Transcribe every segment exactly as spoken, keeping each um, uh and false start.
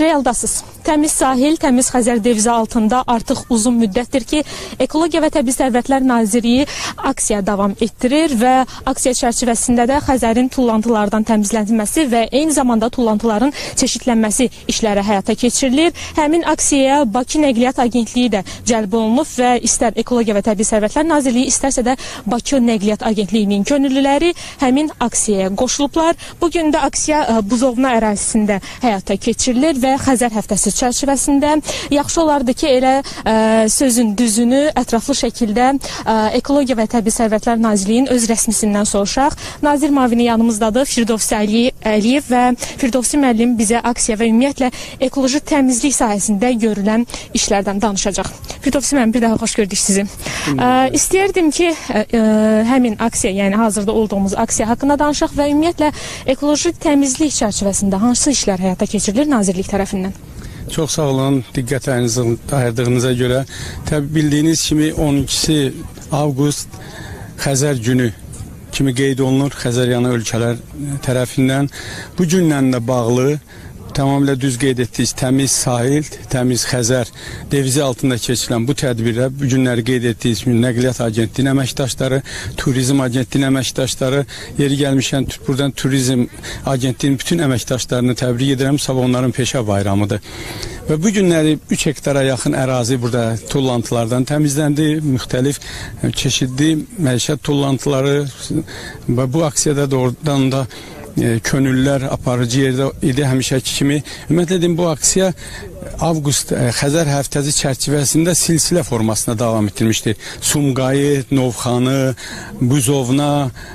Realdasız. Təmiz sahil, təmiz Xəzər devizi altında artıq uzun müddətdir ki, Ekologiya və Təbii Sərvətlər Nazirliyi aksiya davam etdirir və aksiya çərçivəsində də Xəzərin tullantılardan təmizlənməsi və eyni zamanda tullantıların çeşidlənməsi işləri həyata keçirilir. Həmin aksiyaya Bakı Nəqliyyat Agentliyi də cəlb olunub və istər Ekologiya və Təbii Sərvətlər Nazirliyi, istərsə də Bakı Nəqliyyat Agentliyinin könüllüləri həmin aksiyaya qoşulublar. Bugün də aksiya Buzovna ərazisində həyata keçirilir və Xəzər həftəsi çərçivəsində yaxşı olardı ki, elə ə, sözün düzünü ətraflı şəkildə ə, Ekologiya və Təbii Sərvətlər Nazirliyinin öz rəsmisindən soruşaq. Nazir müavini yanımızdadır, Firdovsi Əliyev, və Firdovsi müəllim bizə aksiya və ümumiyyətlə ekoloji təmizlik sahəsində görülən işlərdən danışacaq. Firdovsi müəllim, bir daha xoş gördük sizi. Ə, istəyərdim ki, ə, ə, həmin aksiya, yəni hazırda olduğumuz aksiya haqqında danışaq və ümumiyyətlə ekoloji təmizlik çərçivəsində hansı işlər həyata keçirilir Nazirlik tərəfindən? Çox sağ olun, diqqətlərinizi ayırdığınıza görə. Təbii bildiyiniz kimi on ikisi avqust Xəzər günü kimi qeyd olunur Xəzəryanı ölkələr tərəfindən. Bu günlə də bağlı tamamilə düz qeyd etdiyiniz təmiz sahil, təmiz Xəzər devizi altında keçirilən bu tədbirə bu günləri qeyd etdiyiniz kimi Nəqliyyat Agentliyinin əməkdaşları, Turizm Agentliyinin əməkdaşları, yeri gəlmişən buradan Turizm Agentliyinin bütün əməkdaşlarını təbrik edirəm. Sabah onların peşə bayramıdır. Və bu günləri üç hektara yaxın ərazi burada tullantılardan təmizləndi. Müxtəlif çeşidli məişət tullantıları və bu aksiyada doğrudan da könüllülər aparıcı yerdə idi həmişəki kimi. Ümumiyyətlə dedim, bu aksiya avqust Xəzər həftəsi çərçivəsində silsilə formasında davam etdirmişdir. Sumqayıt, Novxanı, Buzovna,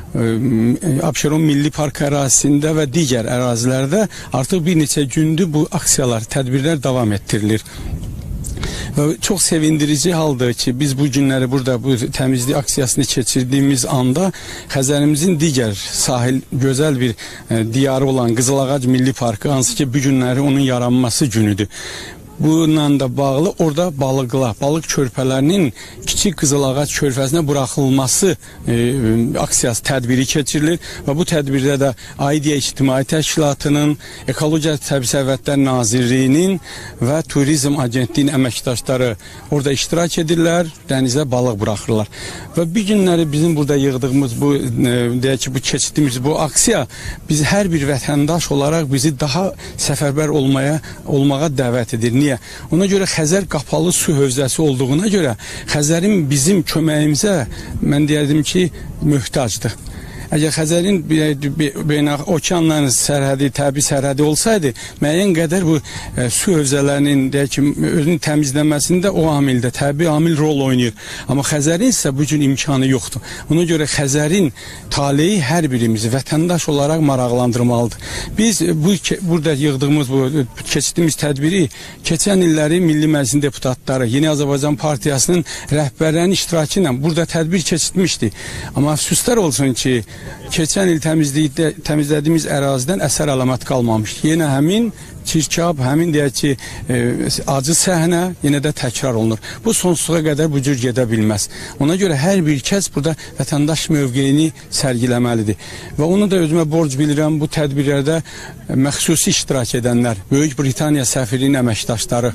Abşeron Milli Park ərazisində və digər ərazilərdə artıq bir neçə gündür bu aksiyalar, tədbirlər davam etdirilir. Və çox sevindirici haldır ki, biz bu günləri burada bu təmizlik aksiyasını keçirdiyimiz anda Xəzərimizin digər sahil gözəl bir e, diyarı olan Qızılağac Milli Parkı, hansı ki bu günləri onun yaranması günüdür. Bununla da bağlı orada balıqlar, balıq körpələrinin kiçik Qızılağac körfəzinə buraxılması e, aksiyası tədbiri keçirilir və bu tədbirdə də Aidiyə İctimai Təşkilatının, Ekologiya Təbii Sərvətlər Nazirliyinin və Turizm Agentliyinin əməkdaşları orada iştirak edirlər, dənizə balıq buraxırlar. Və bir günləri bizim burada yığdığımız bu, e, deyək ki, bu keçdiyimiz bu aksiya biz hər bir vətəndaş olaraq bizi daha səfərbər olmaya, olmağa dəvət edir. Niyə? Ona görə Xəzər qapalı su hövzəsi olduğuna görə Xəzərin bizim köməyimizə, mən deyərdim ki, möhtacdır. Əgər Xəzərin beynəlxalq okeanların sərhədi, təbii sərhədi olsaydı, müəyyən qədər bu e, su hövzələrinin deyək ki, özünün təmizlənməsində o amildə, təbii amil rol oynayır. Amma Xəzərin isə bu gün imkanı yoxdur. Ona görə Xəzərin taleyi hər birimizi vətəndaş olaraq maraqlandırmalıdır. Biz bu burada yığdığımız, bu keçdiyimiz tədbiri keçən illəri Milli Məclisin deputatları, Yeni Azərbaycan Partiyasının rəhbərlərinin iştirakı ilə burada tədbir keçirmişdi. Amma əfsuslar olsun ki, keçən il təmizlədiyimiz ərazidən əsər əlamət qalmamışdı. Yenə həmin çirkab, həmin deyək ki, e, acı səhnə yenə də təkrar olunur. Bu sonsuza qədər bu cür gedə bilməz. Ona görə hər bir kəs burada vətəndaş mövqeyini sərgiləməlidir. Və onu da özümə borc bilirəm, bu tədbirlərdə məxsusi iştirak edənlər, Böyük Britaniya səfirliyinin əməkdaşları,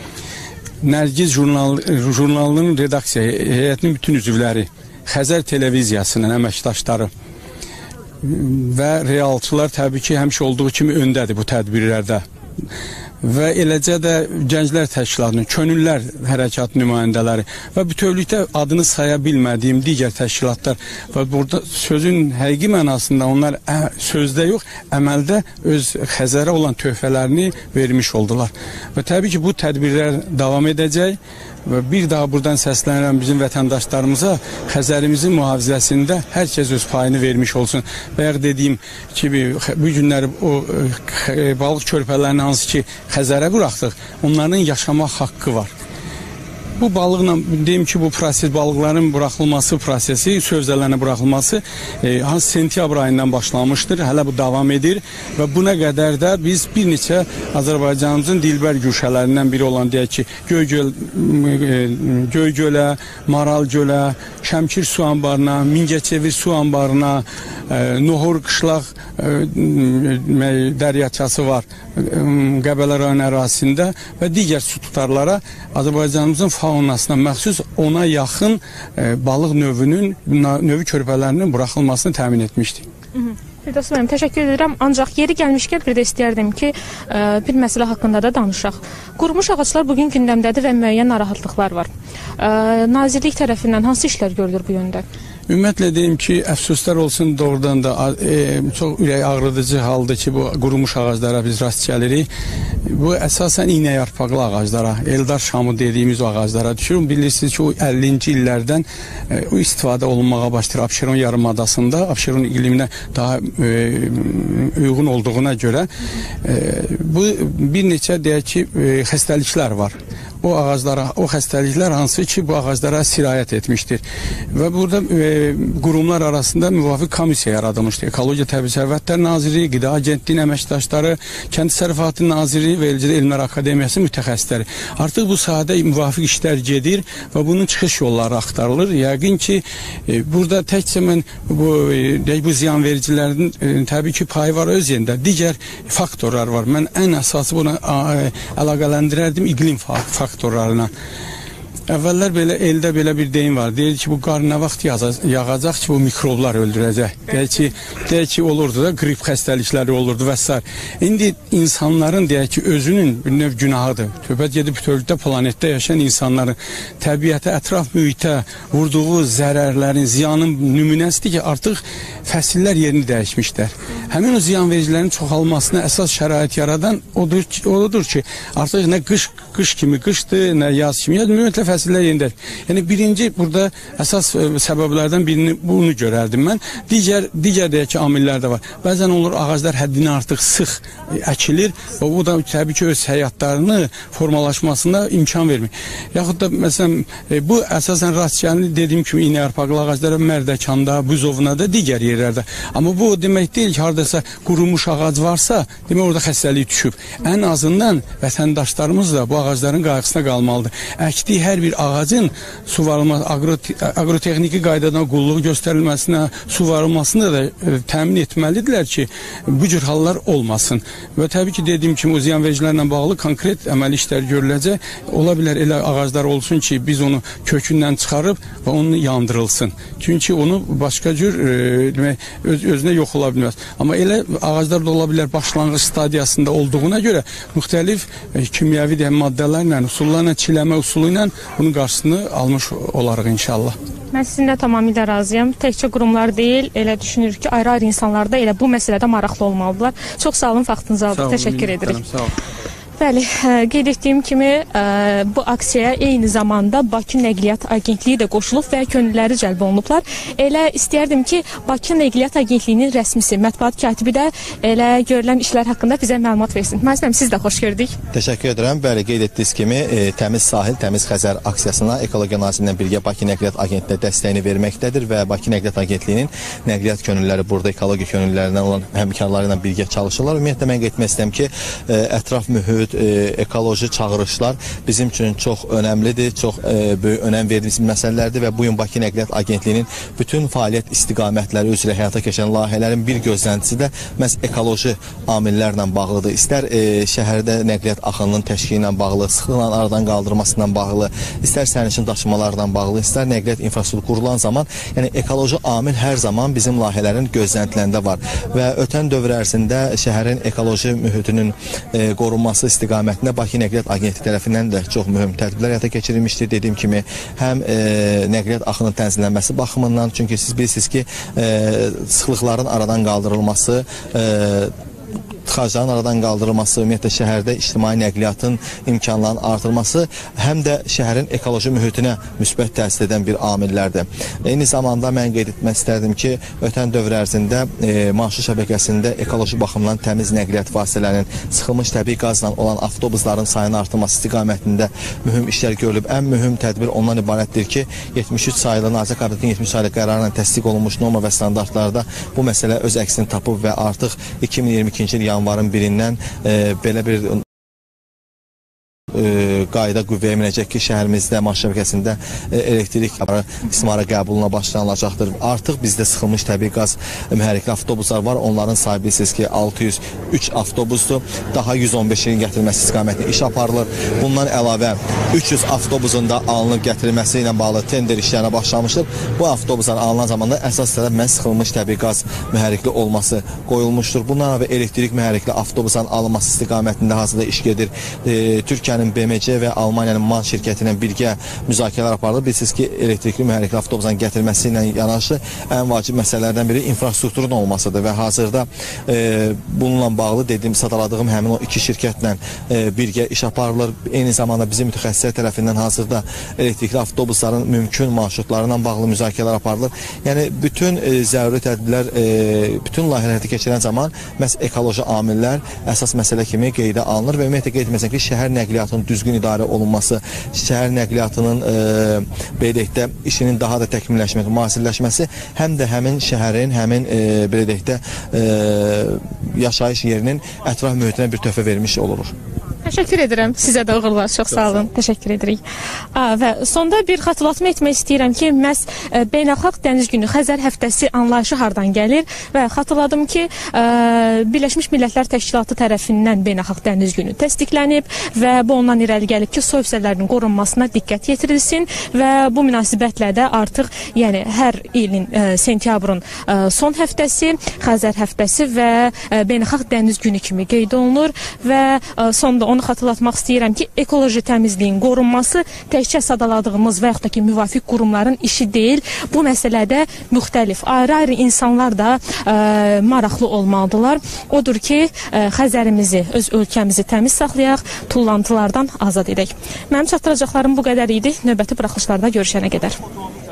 Nərgiz jurnal, jurnalının redaksiya heyətinin bütün üzvləri, Xəzər televiziyasının əməkdaşları və realçılar təbii ki, həmişə olduğu kimi öndədir bu tədbirlərdə. Və eləcə də Gənclər Təşkilatının, Könüllülər Hərəkatı nümayəndələri və bütövlükdə adını saya bilmədiyim digər təşkilatlar və burada sözün həqiqi mənasında onlar ə, sözdə yox, əməldə öz Xəzərə olan töhfələrini vermiş oldular. Və təbii ki, bu tədbirlər davam edəcək. Və bir daha buradan səslənirəm bizim vətəndaşlarımıza, Xəzərimizin mühafizəsində hər kəs öz payını vermiş olsun. Bayaq dediyim kimi, bu günləri o balıq körpələrini hansı ki Xəzərə buraxdıq, onların yaşamaq haqqı var. bu balıqla deyim ki bu proses balıqların buraxılması prosesi, sövzələrinə buraxılması e, hansı sentyabr ayından başlamışdır. Hələ bu davam edir və buna qədər də biz bir neçə Azərbaycanımızın dilbər güşələrindən biri olan deyək ki, Göygöl, e, Göygölə, Maral gölə, Şəmkir su anbarına, Mingəçevir su anbarına, e, Nohur qışlaq e, dəryaçası var e, Qəbələ rayon ərazisində və digər su tutarlara Azərbaycanımızın faunasına məxsus ona yaxın e, balıq növünün, növü körpələrinin buraxılmasını təmin etmişdik. Firdevs müəllim, təşəkkür edirəm. Ancaq yeri gəlmişkən bir də istəyərdim ki, ə, bir məsələ haqqında da danışaq. Qurumuş ağaclar bugün gündəmdədir və müəyyən narahatlıqlar var. Ə, Nazirlik tərəfindən hansı işlər görülür bu yöndə? Ümumiyyətlə deyim ki, əfsuslar olsun, doğrudan da e, çox ürək ağrıdıcı haldır ki, bu qurumuş ağaclara biz rast gəlirik. Bu əsasən iynə yarpaqlı ağaclara, Eldar şamı dediyimiz o ağaclara düşür. Bilirsiniz ki, o əllinci illərdən e, o istifadə olunmağa başlayır Abşeron yarımadasında, Abşeron iqliminə daha e, uyğun olduğuna görə e, bu bir neçə deyək ki, e, xəstəliklər var. O ağaclara, o xəstəliklər hansı ki, bu ağaclara sirayət etmişdir. Və burada e, qurumlar arasında müvafiq komissiya yaradılmışdır. Ekologiya Təbii Sərvətlər Naziri, Qida Agentliyinin əməkdaşları, Kənd Təsərrüfatı Naziri və eləcə də Elmlər Akademiyası mütəxəssisləri. Artıq bu sahədə müvafiq işlər gedir və bunun çıxış yolları axtarılır. Yəqin ki, e, burada təkcə mən bu, e, bu ziyanvericilərin e, təbii ki, payı var öz yerində. Digər faktorlar var. Mən ən əsası buna e, əlaqələndirərdim iqlim faktorlarına. faktorlarına. Əvvəllər belə eldə belə bir deyim var. Deyir ki, bu qar nə vaxt yağacaq ki, bu mikroblar öldürəcək. Deyir ki, deyir ki, olurdu da qrip xəstəlikləri olurdu və s. İndi insanların deyir ki, özünün bir növ günahıdır. Söhbət gedib bütövlükdə planetdə yaşayan insanların təbiətə, ətraf mühitə vurduğu zərərlərin, ziyanın nümunəsidir ki, artıq fəsillər yerini dəyişmişlər. Həmin o ziyanvericilərin çoxalmasına əsas şərait yaradan odur ki, odur ki artıq nə qış, qış kimi qışdır, nə yaz kimi yaz, ümumiyyətlə fəsillər yerində. Yəni birinci burada əsas ə, səbəblərdən birini bunu görərdim mən. Digər digər deyək ki, amillər də var. Bəzən olur ağaclar həddindən artıq sıx ə, əkilir və bu da təbii ki öz həyatlarını formalaşmasına imkan vermir. Yaxud da məsələn ə, bu əsasən rast gəlinir dediyim kimi iynə yarpaqlı ağaclara Mərdəkanda, Buzovnada, digər yerlərdə. Amma bu demək deyil ki, hardasa qurumuş ağac varsa, demək orada xəstəlik düşüb. Ən azından vətəndaşlarımız da bu ağacların qayğısına qalmalıdır. Əkdiyi hər bir ağacın suvarılması, agro, agrotexniki qaydadan qulluğu göstərilməsinə, suvarılmasına da e, təmin etməlidirlər ki, bu cür hallar olmasın. Və təbii ki, dediyim kimi o ziyanvericilərlə bağlı konkret əməli işlər görüləcək. Ola bilər elə ağaclar olsun ki, biz onu kökündən çıxarıb və onu yandırılsın. Çünki onu başqa cür e, demək, öz, özünə yox ola bilməz. Amma elə ağaclar da ola bilər başlanğıc stadiyasında olduğuna görə müxtəlif e, kimyəvi deyəm, maddələrlə, üsullarla, çiləmə usulu ilə bunun qarşısını almış olarıq inşallah. Mən sizinlə tamamilə razıyam. Təkcə qurumlar deyil, elə düşünürük ki, ayrı-ayrı insanlar da elə bu məsələdə maraqlı olmalıdırlar. Çox sağ olun, vaxtınızı aldıq. Təşəkkür edirik. Sağ olun. Bəli, qeyd etdiyim kimi bu aksiyaya eyni zamanda Bakı Nəqliyyat Agentliyi də qoşulub və könülləri cəlb olunublar. Elə istəyərdim ki, Bakı Nəqliyyat Agentliyinin rəsmisi, mətbuat katibi də elə görülən işlər haqqında bizə məlumat versin. Məsələn, siz də xoş gördük. Təşəkkür edirəm. Bəli, qeyd etdiyiniz kimi e, Təmiz Sahil, Təmiz Xəzər aksiyasına Ekologiya Nazirliyi ilə birgə Bakı Nəqliyyat Agentliyi dəstəyini verməkdədir və Bakı Nəqliyyat Agentliyinin nəqliyyat könülləri burada ekologiya könülllərindən olan həmkarları ilə birgə çalışırlar. Ümumiyyətlə mən qeyd etmək istəyirəm ki, e, ətraf mühit, E, ekoloji çağırışlar bizim üçün çox önəmlidir, çox e, böyük önəm verdiyimiz məsələlərdir və bu gün Bakı Nəqliyyat Agentliyinin bütün fəaliyyət istiqamətləri üzrə həyata keçən layihələrin bir gözləntisi də məhz ekoloji amillərlə bağlıdır. İstər e, şəhərdə nəqliyyat axınının təşkili ilə bağlı, sıxlığın aradan qaldırılmasından bağlı, istər sərnişin daşımalarla bağlı, istər nəqliyyat infrastrukturu qurulan zaman, yəni ekoloji amil hər zaman bizim layihələrin gözləntilərində var və ötən dövr ərzində şəhərin ekoloji mühitinin e, qorunması istiqamətində Bakı Nəqliyyat Agentliyi tərəfindən də çox mühüm tədbirlər həyata keçirilmişdir. Dediyim kimi, həm e, nəqliyyat axının tənzimlənməsi baxımından, çünki siz bilirsiniz ki, e, sıxlıqların aradan qaldırılması, e, tıxacların aradan qaldırılması, ümumiyyətlə şəhərdə ictimai nəqliyyatın imkanlarının artırılması həm də şəhərin ekoloji mühitinə müsbət təsir edən bir amillərdir. Eyni zamanda mən qeyd etmək istərdim ki, ötən dövr ərzində e, marşrut şəbəkəsində ekoloji baxımdan təmiz nəqliyyat vasitələrinin, sıxılmış təbii qazla olan avtobusların sayının artırılması istiqamətində mühüm işlər görülüb. Ən mühüm tədbir ondan ibarətdir ki, yetmiş üç sayılı Nazirlər Kabinetinin yetmiş üç sayılı qərarla təsdiq olunmuş norma və standartlarda bu məsələ öz əksini tapıb və artıq iki min iyirmi ikinci il yanvarın birindən e, belə bir qayda qüvvəyə minəcək ki, şəhərimizdə marşrut şəbəkəsində elektrik istismara qəbuluna başlanılacaqdır. Artıq bizdə sıxılmış təbii qaz mühərrikli avtobuslar var. Onların sahibi bilirsiniz ki, altı yüz üç avtobusdur. Daha yüz on beşinin gətirilməsi istiqamətində iş aparılır. Bundan əlavə üç yüz avtobusun da alınıb gətirilməsi ilə bağlı tender işlərinə başlamışdır. Bu avtobusların alınan zamanda əsas tərəf məhz sıxılmış təbii qaz mühərrikli olması qoyulmuşdur. Bundan əlavə elektrik mühərrikli avtobusların alınması istiqamətində hazırda iş gedir. E, Türkiyənin B M C və Almaniyanın MAN şirkəti ilə birgə müzakirələr aparılır. Bilirsiniz ki, elektrikli mühərrikli avtobusların gətirilməsi ilə yanaşı ən vacib məsələlərdən biri infrastrukturun olmasıdır və hazırda e, bununla bağlı dediyim, sadaladığım həmin o iki şirkətlə e, birgə iş aparılır. Eyni zamanda bizim mütəxəssislər tərəfindən hazırda elektrikli avtobusların mümkün marşrutlarla bağlı müzakirələr aparılır. Yəni bütün e, zəruri tədbirlər, e, bütün layihələri keçirən zaman məhz ekoloji amillər əsas məsələ kimi qeydə alınır və ümumiyyətlə qeyd etməsək ki, şəhər nəqliyyatının düzgün idarə olunması, şəhər nəqliyyatının e, belə deyək də işinin daha da təkmilləşməsi, müasirləşməsi həm də həmin şəhərin, həmin e, belə deyək də e, yaşayış yerinin ətraf mühitinə bir töhfə vermiş olurur. Təşəkkür edirəm. Sizə də uğurlar. Çox sağ olun. Təşəkkür edirik. A, və sonda bir xatırlatma etmək istəyirəm ki, məhz e, Beynəlxalq Dəniz Günü Xəzər həftəsi anlayışı hardan gəlir və xatırladım ki, e, Birləşmiş Millətlər Təşkilatı tərəfindən Beynəlxalq Dəniz Günü təsdiqlənib və bu ondan irəli gəlib ki, su hövzələrinin qorunmasına diqqət yetirilsin və bu münasibətlə də artıq, yəni hər ilin e, sentyabrın e, son həftəsi Xəzər həftəsi və e, Beynəlxalq Dəniz Günü kimi qeyd olunur və e, sonda onu xatırlatmaq istəyirəm ki, ekoloji təmizliyin qorunması təkcə sadaladığımız və yaxud da ki, müvafiq qurumların işi deyil. Bu məsələdə müxtəlif, ayrı-ayrı insanlar da ə, maraqlı olmalıdırlar. Odur ki, ə, Xəzərimizi, öz ölkəmizi təmiz saxlayaq, tullantılardan azad edək. Mənim çatdıracaqlarım bu qədər idi. Növbəti buraxılışlarda görüşənə qədər.